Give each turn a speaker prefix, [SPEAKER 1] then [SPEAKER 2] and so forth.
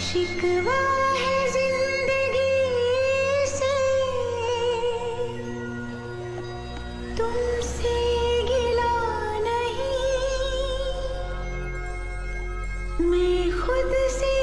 [SPEAKER 1] शिकवा है जिंदगी से, तुमसे गिला नहीं, मैं खुद से